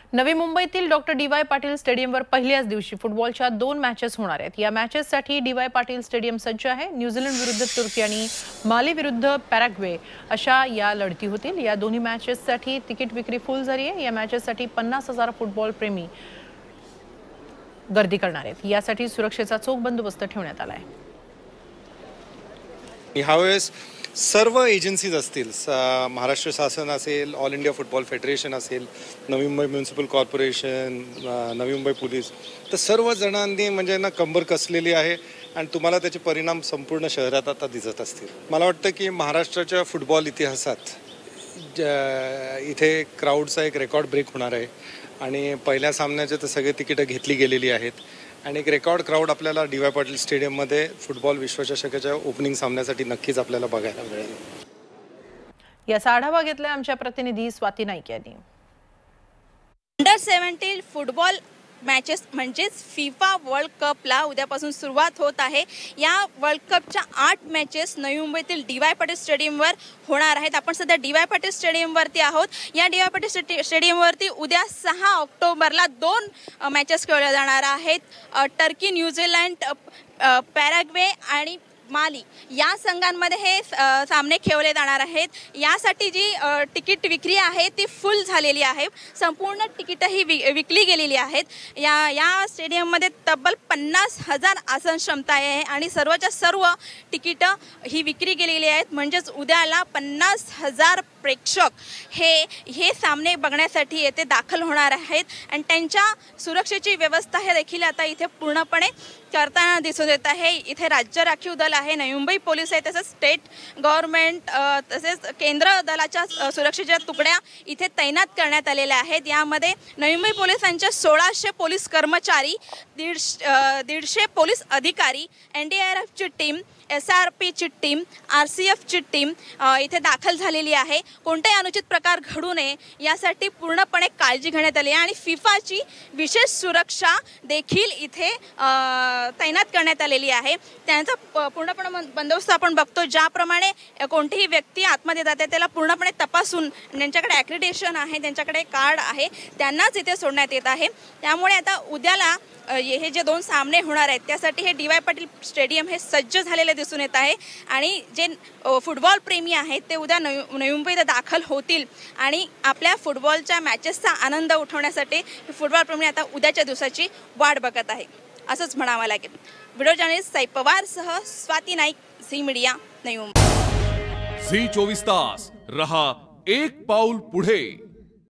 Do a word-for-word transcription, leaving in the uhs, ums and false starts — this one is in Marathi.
नवी मुंबईतील डॉक्टर डी वाय पाटील स्टेडियमवर पहिल्याच दिवशी फुटबॉलच्या दोन मॅचेस होणार आहेत। या मॅचेससाठी डी वाय पाटील स्टेडियम सज्ज आहे। न्यूझीलंड विरुद्ध तुर्की आणि माली विरुद्ध पॅराग्वे अशा या लढती होतील। या दोन्ही मॅचेससाठी तिकीट विक्री फुल झाली आहे। या मॅचेससाठी पन्नास हजार फुटबॉल प्रेमी गर्दी करणार आहेत। यासाठी सुरक्षेचा चोख बंदोबस्त ठेवण्यात आला आहे। यावेळेस सर्व एजन्सीज असतील, महाराष्ट्र शासन असेल, ऑल इंडिया फुटबॉल फेडरेशन असेल, Navi Mumbai municipal corporation, Navi Mumbai police, तर सर्व जणांनी म्हणजे ना कंबर कसलेली आहे आणि तुम्हाला त्याचे परिणाम संपूर्ण शहरात आता दिसत असतील। मला वाटतं की महाराष्ट्राच्या फुटबॉल इतिहासात इथे क्राऊडचा एक रेकॉर्ड ब्रेक होणार आहे आणि पहिल्या सामन्याचे तर सगळे तिकीटं घेतली गेलेली आहेत आणि एक रेकॉर्ड क्राऊड आपल्याला डी वाय पाटील स्टेडियममध्ये फुटबॉल विश्वचषकाच्या ओपनिंग सामन्यासाठी नक्कीच आपल्याला बघायला मिळेल। याचा आढावा घेतला आमच्या प्रतिनिधी स्वाती नाईक यांनी। अंडर सेव्हन्टीन फुटबॉल मॅचेस म्हणजेच फिफा वर्ल्ड कपला उद्यापासून सुरुवात होत आहे। या वर्ल्ड कपच्या आठ मॅचेस नवी मुंबईतील डी वाय पाटील स्टेडियमवर होणार आहेत। आपण सध्या डी वाय पाटील स्टेडियमवरती आहोत। या डी वाय पाटील स्टेडियमवरती उद्या सहा ऑक्टोबरला दोन मॅचेस खेळल्या जाणार आहेत। टर्की, न्यूझीलंड, पॅराग्वे आणि माली या संघांमध्ये हे सामने खेळले जाणार आहेत। यासाठी जी तिकीट विक्री आहे ती फुल झालेली आहे। संपूर्ण तिकीटही विकली गेलेली आहेत। या या स्टेडियममध्ये तब्बल पन्नास हजार आसन क्षमता आहे आणि सर्वच्या सर्व तिकीटं ही विक्री गेलेली आहेत। म्हणजेच उद्याला पन्नास हजार प्रेक्षक हे हे सामने बघण्यासाठी येथे दाखल होणार आहेत आणि त्यांच्या सुरक्षेची व्यवस्था हे देखील आता इथे पूर्णपणे करताना दिसून येत आहे। इथे राज्य राखीव दल आहे, नवी मुंबई पोलीस आहे, तसेच स्टेट गव्हर्नमेंट तसेच केंद्र दलाच्या सुरक्षेच्या तुकड्या इथे तैनात करण्यात आलेल्या आहेत। यामध्ये नवी मुंबई पोलिसांचे सोळाशे पोलीस कर्मचारी, दीडशे दीडशे पोलीस अधिकारी, एन डी आर एफची टीम, एस आर पीची टीम, आर सी एफची टीम इथे दाखल झालेली आहे। कोणताही अनुचित प्रकार घडू नये यासाठी पूर्णपणे काळजी घेण्यात आली आहे आणि फिफाची विशेष सुरक्षा देखील इथे तैनात करण्यात आलेली आहे। त्यांचा पूर्णपणे बंदोबस्त आपण बघतो। ज्याप्रमाणे कोणतीही व्यक्ती आतमध्ये जाते त्याला पूर्णपणे तपासून ज्यांच्याकडे ॲक्रिडेशन आहे, त्यांच्याकडे कार्ड आहे, त्यांनाच इथे सोडण्यात येत आहे। त्यामुळे आता उद्याला हे जे दोन सामने होणार आहेत त्यासाठी हे डी वाय पाटील स्टेडियम हे सज्ज झालेले दिसून येत आहे आणि जे फुटबॉल प्रेमी आहेत ते उद्या नवी नवी मुंबईत दाखल होतील आणि आपल्या फुटबॉलच्या मॅचेसचा आनंद उठवण्यासाठी फुटबॉल प्रेमी आता उद्याच्या दिवसाची वाट बघत आहे असंच म्हणावं लागेल। व्हिडिओ जर्नलिस्ट साई पवारसह Swati Naik, Zee media, Navi Mumbai. Zee चोवीस तास रहा एक पाऊल पुढे।